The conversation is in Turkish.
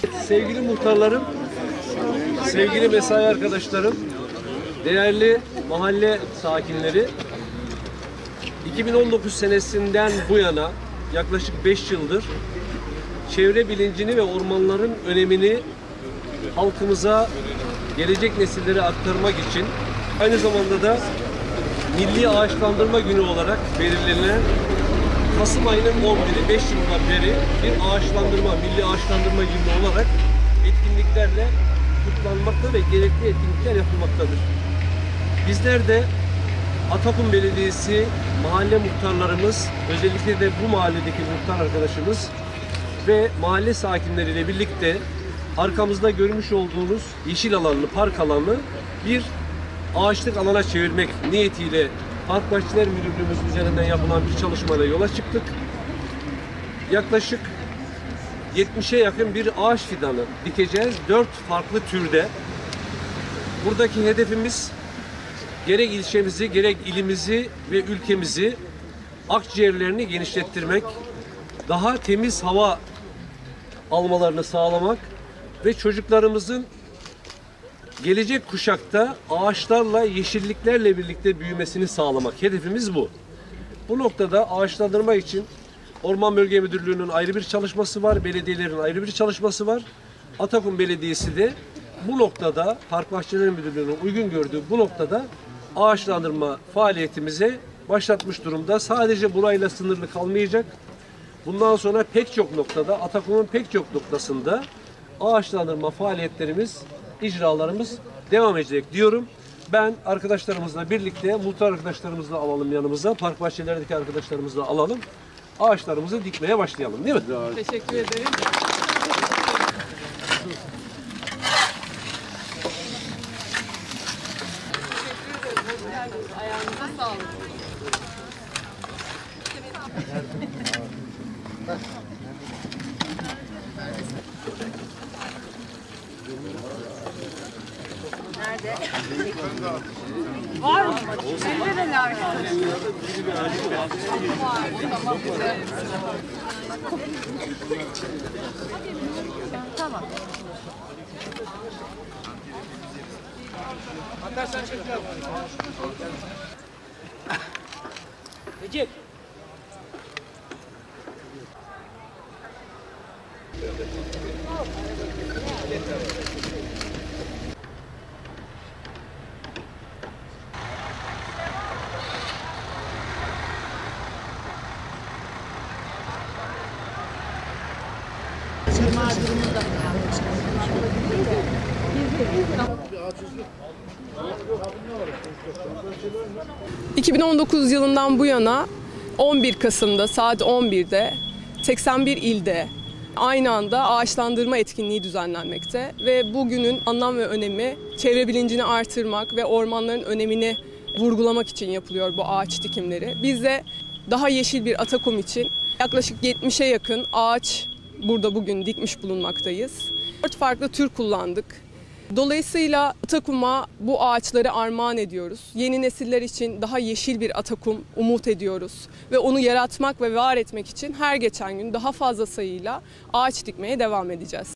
Sevgili muhtarlarım, sevgili mesai arkadaşlarım, değerli mahalle sakinleri, 2019 senesinden bu yana yaklaşık 5 yıldır çevre bilincini ve ormanların önemini halkımıza, gelecek nesillere aktarmak için aynı zamanda da Milli Ağaçlandırma Günü olarak belirlenen Kasım ayının 11'i 5 yıldan beri bir milli ağaçlandırma günü olarak etkinliklerle kutlanmakta ve gerekli etkinlikler yapılmaktadır. Bizler de Atakum Belediyesi mahalle muhtarlarımız, özellikle de bu mahalledeki muhtar arkadaşımız ve mahalle sakinleriyle birlikte arkamızda görmüş olduğunuz yeşil alanını, park alanını bir ağaçlık alana çevirmek niyetiyle Park Bahçeler Müdürlüğümüz üzerinden yapılan bir çalışmayla yola çıktık. Yaklaşık 70'e yakın bir ağaç fidanı dikeceğiz. 4 farklı türde. Buradaki hedefimiz gerek ilçemizi, gerek ilimizi ve ülkemizi, akciğerlerini genişlettirmek, daha temiz hava almalarını sağlamak ve çocuklarımızın gelecek kuşakta ağaçlarla, yeşilliklerle birlikte büyümesini sağlamak. Hedefimiz bu. Bu noktada ağaçlandırma için Orman Bölge Müdürlüğü'nün ayrı bir çalışması var, belediyelerin ayrı bir çalışması var. Atakum Belediyesi de bu noktada, Park Bahçeleri Müdürlüğü'nün uygun gördüğü bu noktada ağaçlandırma faaliyetimize başlatmış durumda. Sadece burayla sınırlı kalmayacak. Bundan sonra pek çok noktada, Atakum'un pek çok noktasında ağaçlandırma faaliyetlerimiz, icralarımız devam edecek diyorum. Ben arkadaşlarımızla birlikte, muhtar arkadaşlarımızla alalım yanımıza, park bahçelerdeki arkadaşlarımızla alalım. Ağaçlarımızı dikmeye başlayalım, değil mi? Teşekkür ederim. Ayağınıza sağlık. Nerede? Var mı? Neredeler? Tamam, güzel. Tamam. Arkadaşlar çekeceğim. Recep. 2019 yılından bu yana 11 Kasım'da saat 11'de 81 ilde aynı anda ağaçlandırma etkinliği düzenlenmekte ve bugünün anlam ve önemi çevre bilincini artırmak ve ormanların önemini vurgulamak için yapılıyor bu ağaç dikimleri. Biz de daha yeşil bir Atakum için yaklaşık 70'e yakın ağaç burada bugün dikmiş bulunmaktayız. 4 farklı tür kullandık. Dolayısıyla Atakum'a bu ağaçları armağan ediyoruz. Yeni nesiller için daha yeşil bir Atakum umut ediyoruz. Ve onu yaratmak ve var etmek için her geçen gün daha fazla sayıyla ağaç dikmeye devam edeceğiz.